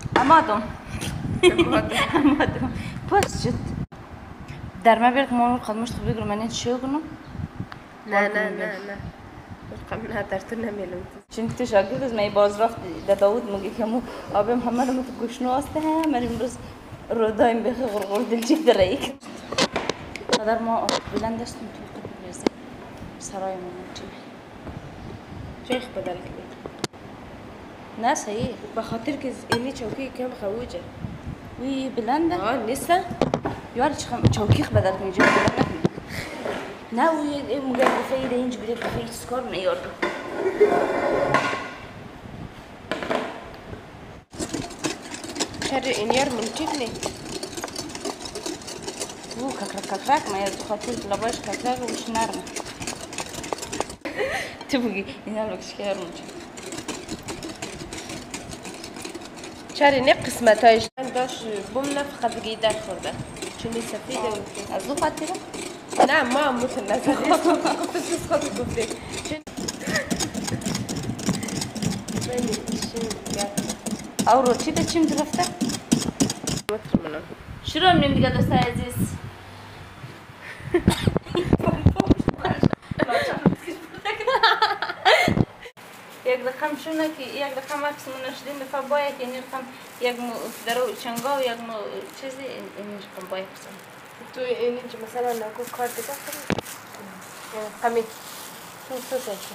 امادم امادم پس شد در ما بیرد ما قدمش تو بگیرم من چی کنم نه نه نه نه رقم نه در تو نمیلم چون تو شاگرد از من باز رفت در داود میگه که مو آبم همه رو تو گوشنو هسته هم من امروز رو دایم بخی غرغر دلچی درایک قدر ما بلند داشتیم تو بریزه سرای ما چی شیخ بدل کردی نه صحیح به خاطر که اینی چوکی کم خوجه وی بلنده نیسته یاری چوکی بدل کنی جو بلنده نه وی مگر دفعه ده اینج بیره دفعه سکار نیارد چرا این یار منطق نی او ککرک ما تو خاطر لباش ککرک وش نرمه تو بگی این هم لکش که هرمونچه چرا نه قسمت هایش داشت بوم نفقه دیگه در خورده چونی سفیده از دو خاطره؟ نه ما متنظر خودت خودت گفتی او رو چی ده چیم درفته؟ شروع همینیم دیگه دوستای عزیز یک رقم شونه که یک رقم عکس ما نشدیم دفعه باید که این رقم یک درو چنگا و یک چیزی این رقم باید بسن تو اینجا مثلا نگو کار دیگه کنی قمی تو سوزشی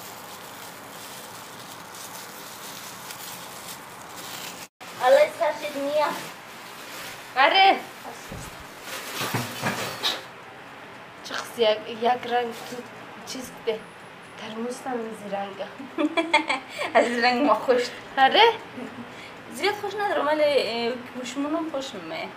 الله استرشد نیا آره شخص یک رنگ تو چیز ده ترموز هم از رنگه از رنگ ما خوش آره زیاد خوش ندارم ولی گوشمونم خوش میمه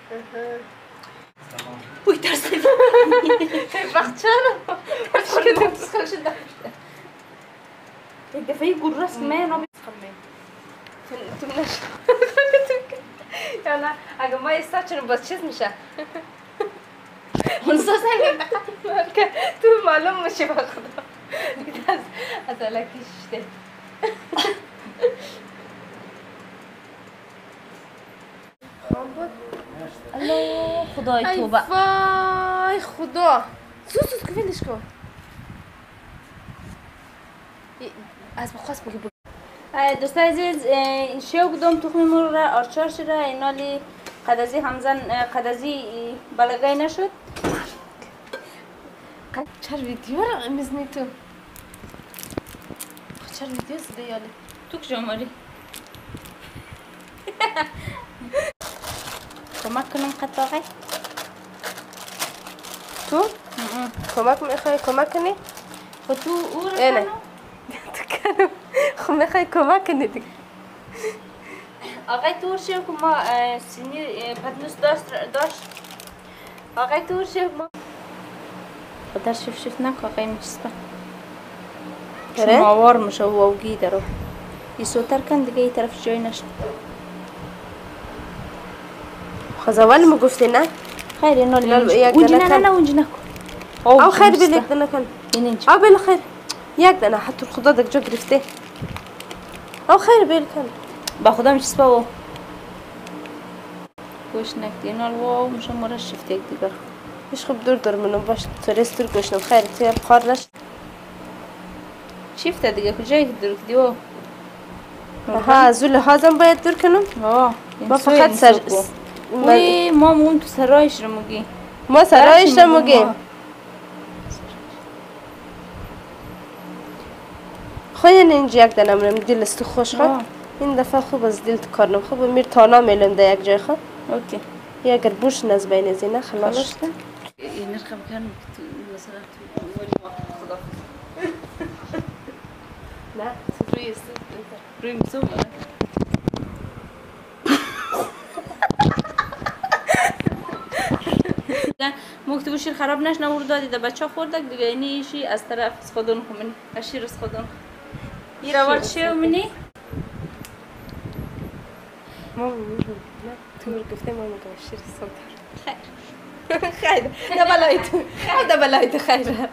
اوی ترسیدی وقت چرا؟ ترسیدم خوش داشته یک دفعه گروه راست میمه نامی تو نشد یا نه اگه ما استاد چرا باز چیز میشه اون سوزن تو معلوم میشه با خدا از علکی شده الله خدای توبه وای خدا سوس که ولش کن از بخواست بگی دوستای عزیز شیو کدوم تخمی مرغ را آرچار شده اینالی قدازی همزن قدازی بلگای نشد چر ویدیو را میزنی تو چر ویدیو زده یالی تو کجا ماری کمک کنم قطعه تو کمک میخوای کمک کنی خب تو او را نه تو کنم خب میخوای کمک کنی دیگه آقای تورشیو که ما سینی پتنوس داشت آقای تورشیو ما خودر شف نکن آقای میچسبه شماوار میشه و اوگی درو ای سوتر کن دیگه ای طرف جای نشد خواهد اول ما گفتی نه خیر اینا اونجی نه اونجی نکن او خیر بیل یک دنه کن اینجا او بیل خیر یک دنه حتی خدا دک جا گرفته او خیر بیل کن با خدا میچسبه و گوش نکتی اینا واو میشه مرا شفت یک دیگر مش خب دور منو باش توریست دور گوشنم خیر توی قار نشد شفت دیگه کجایی دور کدی و ها زول هازم باید دور کنم با فقط سر وی ما اون تو سرایش رو مگی ما سرایش رو مگیم خواهی اینجا یک دنم رم دل است خوش خواهد این دفعه خوب از دل کارنم خوب میر تانا میلم ده یک جای خواهد اوکی یا اگر بوش نز بین زینه خلاص شده این نرخم کنم تو مثلا تو ولی ما خدا نه روی است روی مسوم مکتوب شیر خراب نش نور دادی ده بچه خوردک دیگه اینیشی از طرف خودون خمینی اشیر از خودون این روال چیه منی؟ ما تو گفته ما میگم شیر صدر خیر خیر ده بلای تو ده بلای تو خیره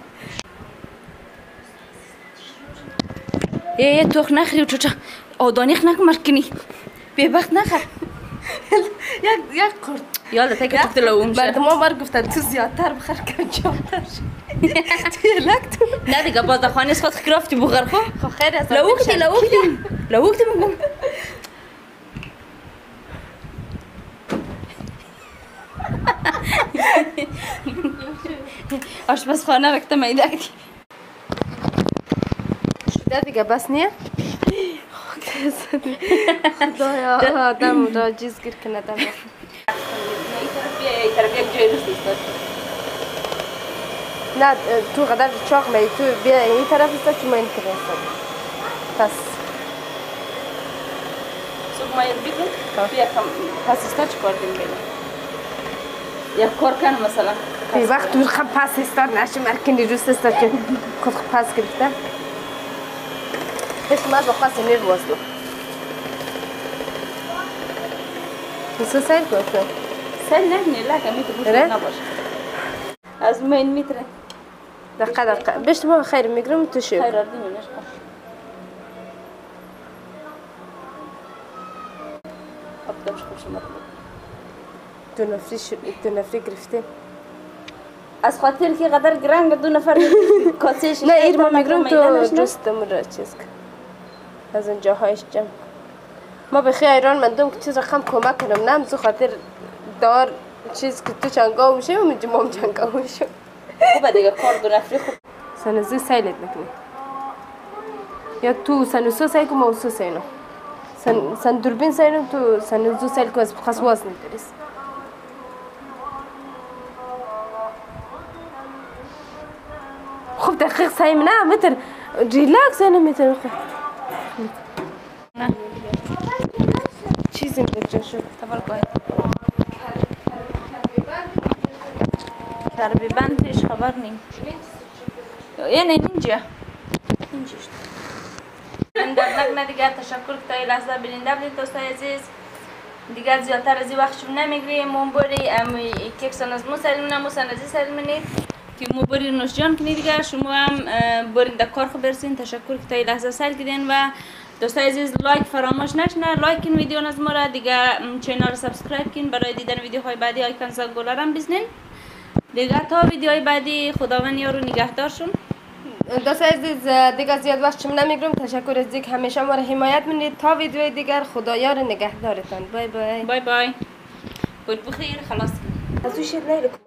یه توخ نخری و چوچا آدانیخ نکن مرکنی بیبخت نخر یک قرد یالا تا که گفته لو میشه مردم ها گفتن تو زیادتر بخر کمتر تو لک تو نه دیگه باز خانه از خود خرافتی بخور خو خب خیر از لوکتی میگم آشپزخانه رکته میدک شده دیگه بس نیه خدایا آدم را جیز گیر کنه دم این طرف یک جای روست نه تو قدر چاق می تو بیا این طرف است که ما این طرف پس صبح ما یر بیگم بیا کم پس استا چی کردیم بیلم یا کار کن مثلا بی وقت دور خب پس استاد نشه مرکنی روست است که خود پس گرفته بس ما با خاص نیر واسلو بسو سیل کنه سیل نکنی لکه میتو گوشت نباشه از من میتره دقیقه بشت ما خیر میگرم تو شو خیر آردی منش باش ابداش خوش مرد دو نفری گرفته از خاطر که قدر گرنگ دو نفر کاسهش نه ایر ما میگرم تو جستم را چیز کن از اون جاهایش جمع ما بخی ایران مندم که چیز رقم کمک کنم نه تو خاطر دار چیز که تو چنگاو میشه و من جمعم چنگاو میشه خوبه دیگه کار دو نفری خوب سنزی سیلت بکنی یا تو سنوسو سیل کن موسو سیلو سن دوربین سیلو تو سنوزو سیل کن از بخواست واز نداریست خب دقیق سعیم نه متر ریلکس اینه متر خب نه چیزی بجا شد تبال باید کربی بند هیچ خبر نیم یعنی اینجا اینجاست من در دیگر تشکر که تا این لحظه بیننده بودید دوستای عزیز دیگر زیادتر از این وقتشون نمیگیریم منبری که کسان از مو سلمونه مو سنازی سلمونید که مو بری نوش جان کنید دیگر شما هم برین در کار خو برسین تشکر که تا این لحظه سل کردین و دوستای عزیز لایک فراموش نشنه لایک کن ویدیو از ما را دیگه چینل رو سابسکرایب کن برای دیدن ویدیوهای بعدی آیکون زنگوله را بزنین دیگه تا ویدیوهای بعدی خداوند یارو نگهدارشون دوستای عزیز دیگه زیاد وقت شما نمیگیرم تشکر از اینکه همیشه ما را حمایت می‌کنید تا ویدیوی دیگر خدایار نگهدارتان بای بای بای بای بود بخیر خلاص از او شد نیلو